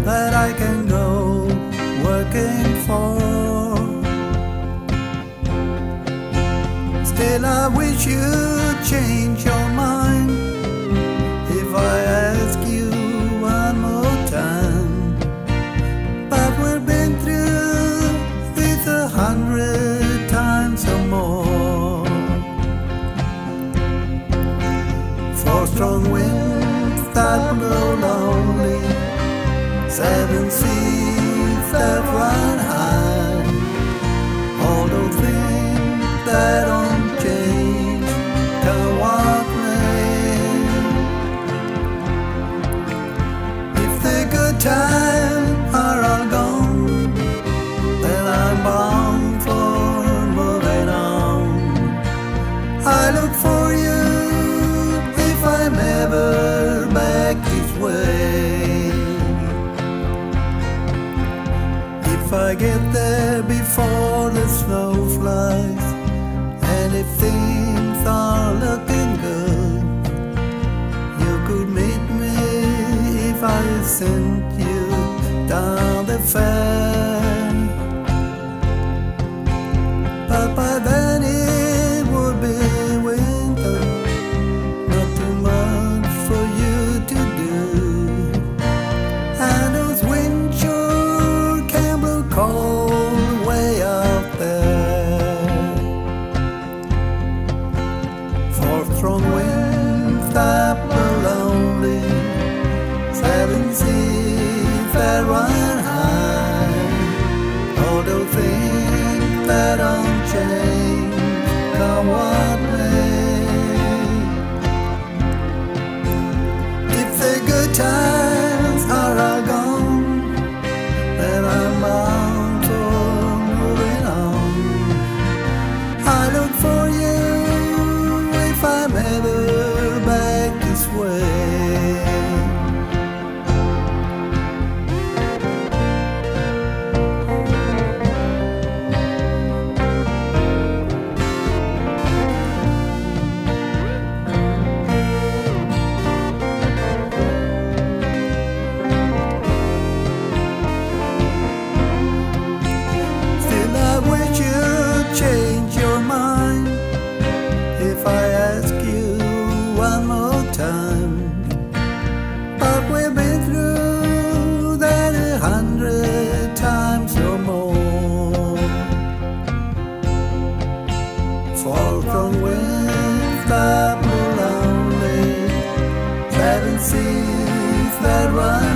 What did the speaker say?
that I can go working for. Still I wish you'd change your mind if I ask you one more time. But we've been through this 100 times or more. Four strong winds that blow lonely, 7 seas that run high, all those things that don't change, come what may. If the good times are all gone, then I'm bound for moving on. I look for you if I'm ever back this way. If I get there before the snow flies, and if things are looking good, you could meet me if I sent you down the fair. But by then it would be winter, not too much for you to do, and those winds sure can blow cold way out there. Four strong winds that blow lonely, 7 seas that run high, all those things that don't change, come what may. If the good times are all gone, then I'm bound for moving on. I look for you if I'm ever back this way. Still I wish you'd change your mind if I ask you one more time. But we've been through that 100 times or more. Four strong winds that blow lonely, 7 seas that run